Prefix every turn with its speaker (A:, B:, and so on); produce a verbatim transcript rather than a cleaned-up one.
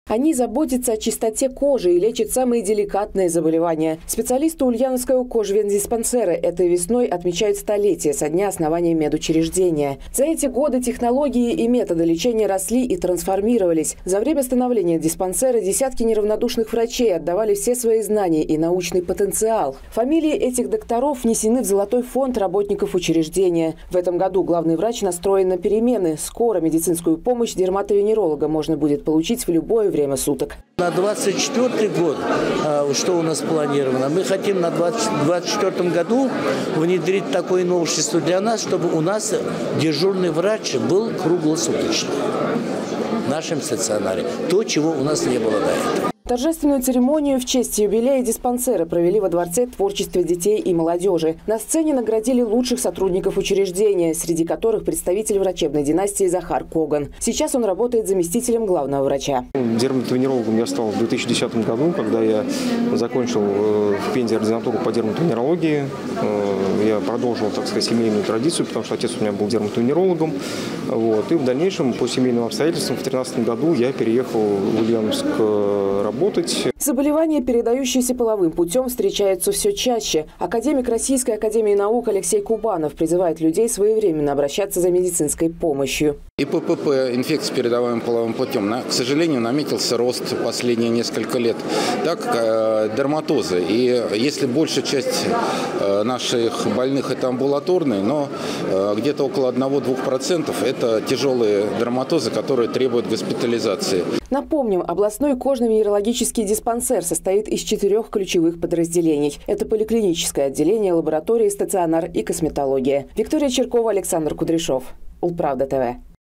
A: Они заботятся о чистоте кожи и лечат самые деликатные заболевания. Специалисты Ульяновского кожвендиспансера этой весной отмечают столетие со дня основания медучреждения. За эти годы технологии и методы лечения росли и трансформировались. За время становления диспансера десятки неравнодушных врачей отдавали все свои знания и научный потенциал. Фамилии этих докторов внесены в золотой фонд работников учреждения. В этом году главный врач настроен на перемены. Скоро медицинскую помощь дерматовенеролога можно будет получить в любое время. время суток.
B: На двадцать четвёртый год, что у нас планировано, мы хотим на двадцать четвёртом году внедрить такое новшество для нас, чтобы у нас дежурный врач был круглосуточно в нашем стационаре. То, чего у нас не было до этого.
A: Торжественную церемонию в честь юбилея диспансера провели во Дворце творчества детей и молодежи. На сцене наградили лучших сотрудников учреждения, среди которых представитель врачебной династии Захар Коган. Сейчас он работает заместителем главного врача.
C: Дерматовенерологом я стал в две тысячи десятом году, когда я закончил в Пензе ординатуру по дерматовенерологии. Я продолжил, так сказать, семейную традицию, потому что отец у меня был дерматовенерологом. Вот. И в дальнейшем, по семейным обстоятельствам, в две тысячи тринадцатом году я переехал в Ульяновск работать.
A: Заболевания, передающиеся половым путем, встречаются все чаще. Академик Российской академии наук Алексей Кубанов призывает людей своевременно обращаться за медицинской помощью.
D: ИПП, инфекция, передаваемая половым путем, к сожалению, наметился рост последние несколько лет. Так, дерматозы. И если большая часть наших больных это амбулаторные, но где-то около одного-двух процентов это тяжелые дерматозы, которые требуют госпитализации.
A: Напомним, областной кожно-венерологический диспансер состоит из четырех ключевых подразделений. Это поликлиническое отделение, лаборатория, стационар и косметология. Виктория Черкова, Александр Кудряшов. Улправда ТВ.